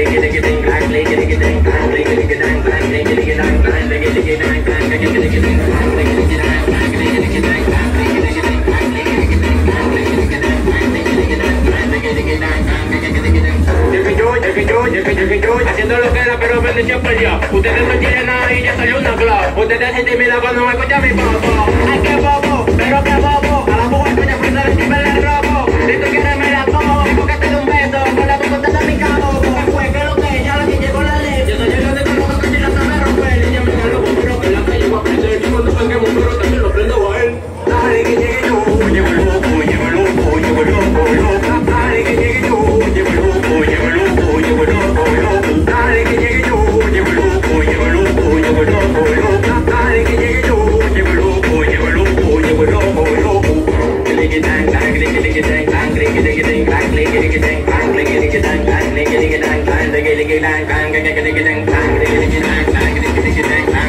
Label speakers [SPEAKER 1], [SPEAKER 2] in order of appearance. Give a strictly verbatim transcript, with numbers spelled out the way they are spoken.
[SPEAKER 1] Haciendo lo que era, pero bendición perdió. Ustedes no quieren nada y ya salió una clave. Ustedes se intimidan cuando me escuchan mi papá. Ay, qué bobo, pero qué bobo. A la mujer coña frente de encima le robo. Si tú quieres me la tomo, digo que te doy un beso. Con la tu contesta mi cabo. Fue que lo que ya la que llegó la ley. Yo soy el de con los que si la sabe romper. Y ya me da loco, pero que la calle va a prender. Y cuando salgamos, pero también lo prendo a él. Dale que llegue yo, llevo el loco, llevo el loco, llevo el loco, loco. Dale que llegue yo, llevo el loco, llevo el loco, llevo el loco, loco. Dale que llegue yo, llevo el loco, llevo el loco, llevo el loco, loco. Dale que llegue yo, llevo el loco, llevo el loco, llevo el loco, loco. Clicky dang dang, clicky clicky dang dang, clicky clicky dang dang, clicky clicky dang dang, clicky clicky dang dang, clicky clicky dang dang, clicky clicky dang dang, clicky clicky dang dang, clicky clicky dang dang, clicky clicky dang dang.